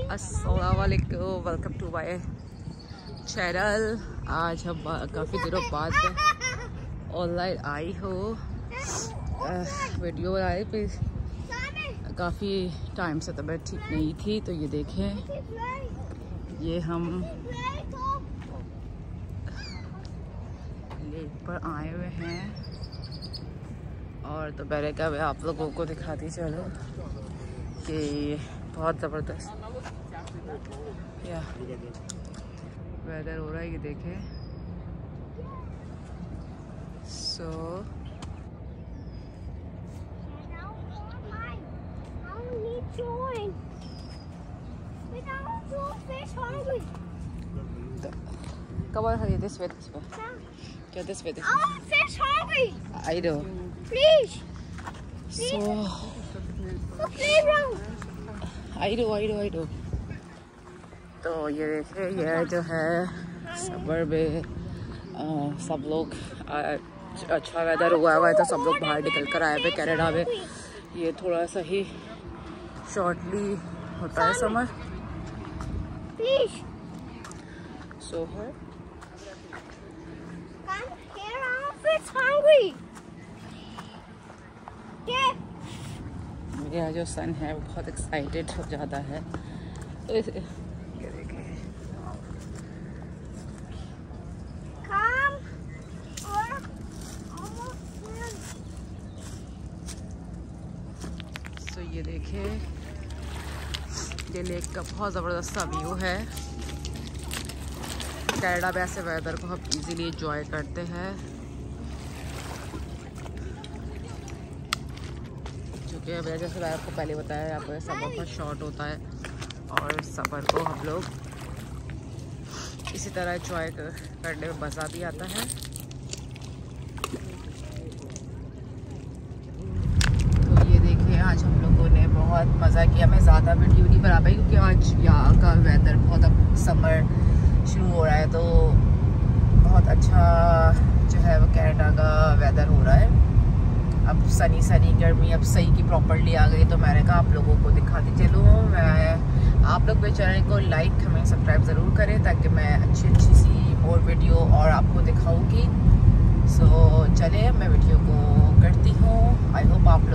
अस्सलामुअलैकुम, welcome to my channel. आज हम काफ़ी दिनों बाद ऑनलाइन आई हो वीडियो बनाए पे। काफ़ी टाइम से तबीयत ठीक नहीं थी, तो ये देखें, ये हम लेक पर आए हुए हैं और तो मैंने कहा मैं आप लोगों को दिखाती चलो कि बहुत ज़बरदस्त या वेदर हो रहा है। ये देखें, सो come on, honey, this way. Get this way. I'm fish hungry. I know. Please. So The playground. I do. तो ये देखिए, ये जो है समर में सब लोग अच्छा वेदर हुआ है तो सब लोग बाहर निकल कर आए हुए कनाडा में। ये थोड़ा सा ही शॉर्टली होता है समर। Please. सो है Come here. I'm fish hungry. Yeah. मेरा जो सन है वो बहुत एक्साइटेड हो जाता है। ये देखिए, Come. Or almost done. सो ये देखिए, ये लेक का बहुत ज़बरदस्त सा व्यू है। कनाडा में ऐसे वेदर को हम इजीली एंजॉय करते हैं, क्योंकि अब जैसे मैं आपको पहले बताया, यहाँ पर समर बहुत शॉर्ट होता है और समर को हम लोग इसी तरह एंजॉय करने में मज़ा भी आता है। तो ये देखिए, आज हम लोगों ने बहुत मज़ा किया। मैं ज़्यादा वीडियो नहीं बना पाई क्योंकि आज यहाँ का वेदर बहुत, अब समर शुरू हो रहा है तो बहुत अच्छा जो है वो कनाडा का वेदर हो रहा है। अब सनी गर्मी अब सही की प्रॉपर्ली आ गई, तो मैंने कहा आप लोगों को दिखाती चलो। मैं आप लोग मेरे चैनल को लाइक कमेंट सब्सक्राइब ज़रूर करें ताकि मैं अच्छी सी और वीडियो और आपको दिखाऊंगी। सो चलिए मैं वीडियो को करती हूँ। आई होप आप